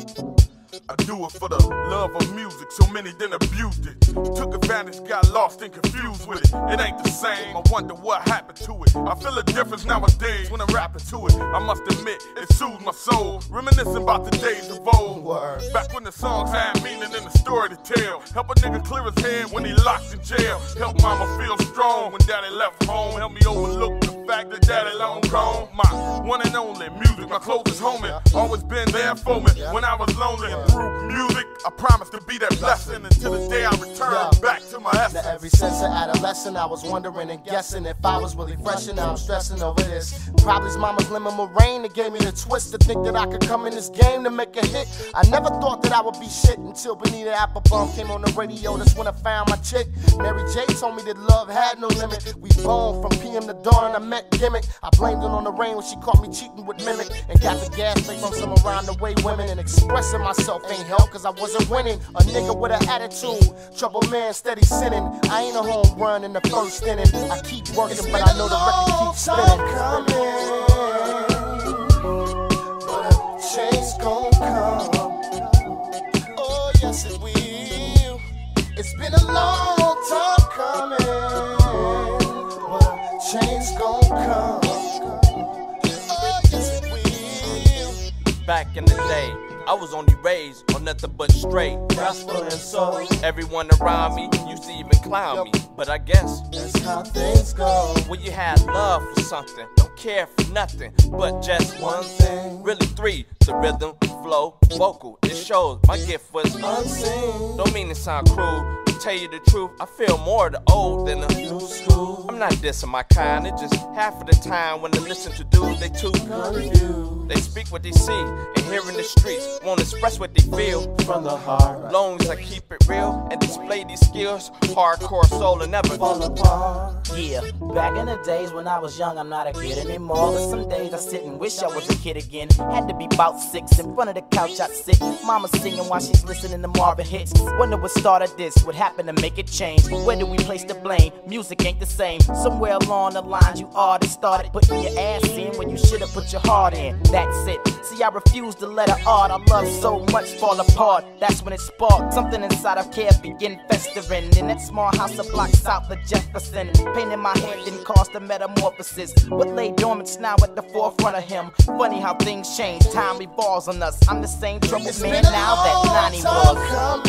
I do it for the love of music, so many then abused it. Took advantage, got lost and confused with it. It ain't the same, I wonder what happened to it. I feel a difference nowadays when I'm rapping to it. I must admit, it soothes my soul. Reminiscing about the days of old. Back when the songs had meaning and a story to tell. Help a nigga clear his head when he locked in jail. Help mama feel strong when daddy left home. Help me overlook the fact that daddy long gone. My one and only music, my closest homie. Always been there for me when I was lonely. And through music, I promise to be that blessing until the day I return back to my essence. Now, every since of adolescent, I was wondering and guessing if I was really fresh, and now I'm stressing over this. Probably his mama's lemon meringue that gave me the twist to think that I could come in this game to make a hit. I never thought that I would be shit until Bonita Applebum came on the radio. That's when I found my chick. Mary J told me that love had no limit. We boned from PM to dawn and I met Gimmick. I blamed it on the rain when she caught me cheating with Mimic, and got the gas straight from some around the way women. And expressing myself ain't help, cause I wasn't winning. A nigga with an attitude, trouble man steady sinning. I ain't a home run in the first inning. I keep working, but I know the record keeps spinning. But a change gon' come. Oh yes it will. It's been a long time coming, but a change gon' come. Oh yes it will. Back in the day, I was only raised on nothing but straight gospel and soul. Everyone around me used to even clown me, but I guess that's how things go. When you had love for something, don't care for nothing but just one thing. Really three, the rhythm, flow, vocal. It shows my gift was unseen. Don't mean to sound cruel, tell you the truth, I feel more the old than the new school. I'm not dissing my kind, it just half of the time when they listen to dudes, they too confused. They speak what they see and hear in the streets, won't express what they feel from the heart. Long as I keep it real and display these skills, hardcore soul and never fall apart. Yeah, back in the days when I was young, I'm not a kid anymore. But some days I sit and wish I was a kid again. Had to be about 6, in front of the couch I'd sit. Mama singing while she's listening to Marvin hits. Wonder what started this, what happened to make it change. Where do we place the blame? Music ain't the same. Somewhere along the line you artists started putting your ass in when you should've put your heart in. That's it. See, I refuse to let our art I love so much fall apart. That's when it sparked. Something inside of care began festering. In that small house a block south of Jefferson. Pain in my head didn't cause the metamorphosis. What lay dormant's now at the forefront of him. Funny how things change. Time revolves on us. I'm the same troubled man now that 90 was.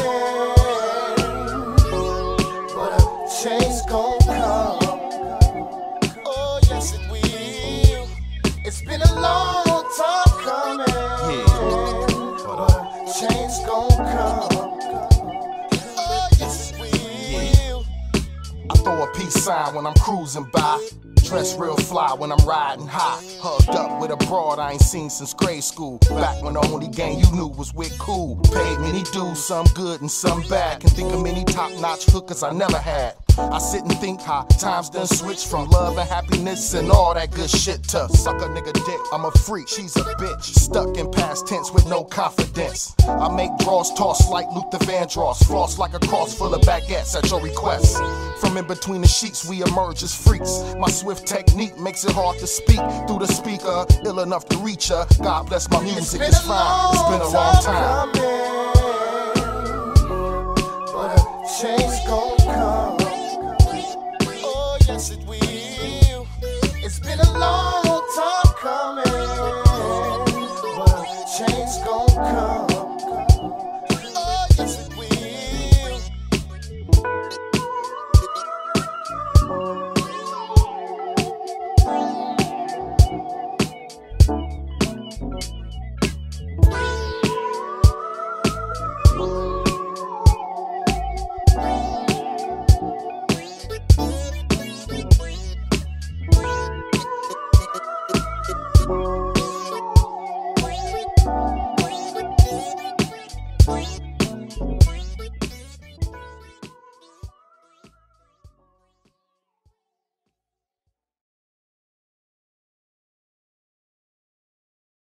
But a change gon' come. Oh yes it will. It's been a long time coming. But a change gon' come. Oh yes it will. I throw a peace sign when I'm cruising by. Dress real fly when I'm riding high. Hugged up with a broad I ain't seen since grade school. Back when the only gang you knew was with cool. Paid many dues, some good and some bad. Can think of many top-notch hookers I never had. I sit and think how times done switched from love and happiness and all that good shit to suck a nigga dick. I'm a freak, she's a bitch. Stuck in past tense with no confidence. I make draws toss like Luther Vandross. Floss like a cross full of baguettes at your request. From in between the sheets we emerge as freaks. My swift technique makes it hard to speak through the speaker. Ill enough to reach her. God bless my music, it's fine. It's been a long time.